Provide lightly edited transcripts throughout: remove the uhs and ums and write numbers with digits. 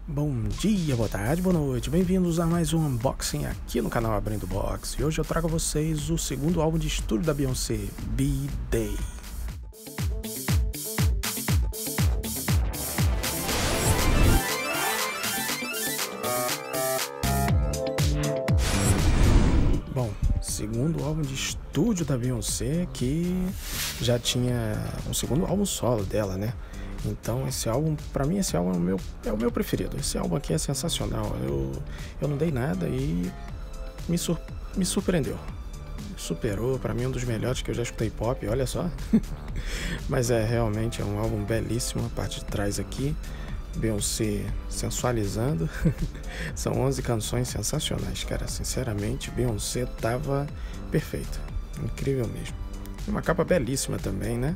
Bom dia, boa tarde, boa noite, bem-vindos a mais um unboxing aqui no canal Abrindo Box. E hoje eu trago a vocês o segundo álbum de estúdio da Beyoncé, B-Day. Bom, segundo álbum de estúdio da Beyoncé, que já tinha um segundo álbum solo dela, né? Então esse álbum, pra mim esse álbum é o meu preferido. Esse álbum aqui é sensacional. Eu não dei nada e me surpreendeu. Superou, pra mim um dos melhores que eu já escutei pop, olha só. Mas realmente é um álbum belíssimo, a parte de trás aqui. Beyoncé sensualizando. São 11 canções sensacionais, cara. Sinceramente, Beyoncé tava perfeita. Incrível mesmo. Uma capa belíssima também, né?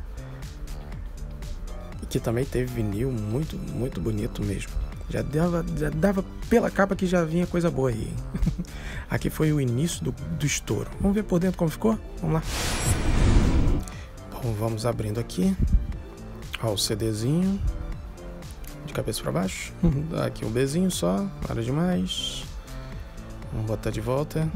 Que também teve vinil muito bonito mesmo. Já dava pela capa que já vinha coisa boa aí. Aqui foi o início do estouro. Vamos ver por dentro como ficou? Vamos lá. Bom, vamos abrindo aqui. Ó, o CDzinho. De cabeça para baixo. Aqui um Bzinho só. Nada demais. Vamos botar de volta.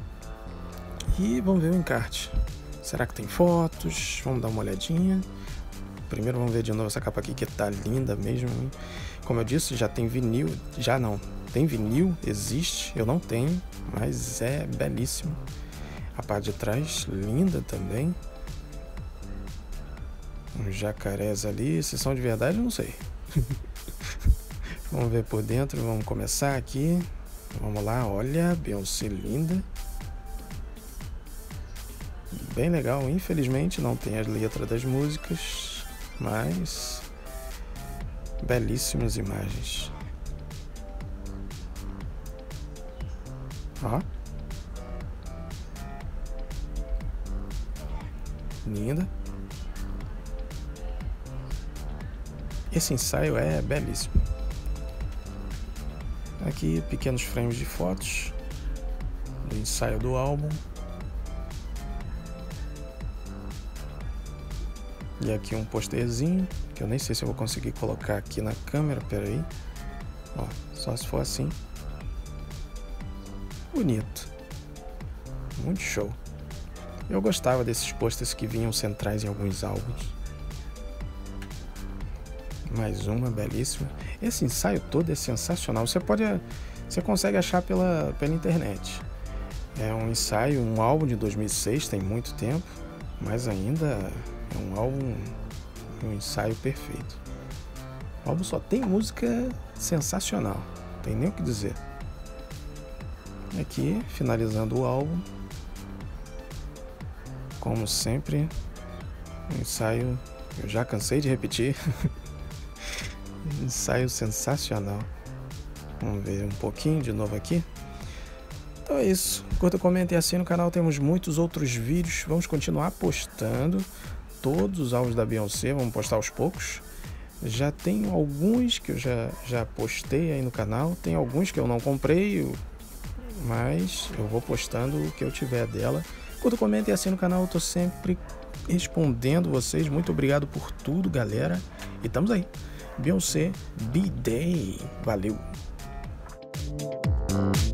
E vamos ver o encarte. Será que tem fotos? Vamos dar uma olhadinha. Primeiro vamos ver de novo essa capa aqui que tá linda mesmo. Como eu disse, já tem vinil. Já não. Tem vinil, existe. Eu não tenho, mas é belíssimo. A parte de trás, linda também. Uns jacarés ali. Se são de verdade, eu não sei. Vamos ver por dentro. Vamos começar aqui. Vamos lá, olha. Beyoncé linda. Bem legal. Infelizmente não tem as letras das músicas. Mas belíssimas imagens. Ó. Linda. Esse ensaio é belíssimo. Aqui pequenos frames de fotos do ensaio do álbum. E aqui um posterzinho, que eu nem sei se eu vou conseguir colocar aqui na câmera, peraí. Ó, só se for assim. Bonito. Muito show. Eu gostava desses posters que vinham centrais em alguns álbuns. Mais uma, belíssima. Esse ensaio todo é sensacional. Você consegue achar pela internet. É um ensaio, um álbum de 2006, tem muito tempo, mas ainda... é um álbum, um ensaio perfeito. O álbum só tem música sensacional, não tem nem o que dizer. Aqui, finalizando o álbum, como sempre, um ensaio, eu já cansei de repetir, um ensaio sensacional. Vamos ver um pouquinho de novo aqui. Então é isso, curta, comenta e assina no canal, temos muitos outros vídeos, vamos continuar postando. Todos os álbuns da Beyoncé, vamos postar aos poucos. Já tenho alguns que eu já postei aí no canal. Tem alguns que eu não comprei, mas eu vou postando o que eu tiver dela. Curta, comenta e assina no canal, eu tô sempre respondendo vocês. Muito obrigado por tudo, galera. E estamos aí. Beyoncé, B-Day. Valeu!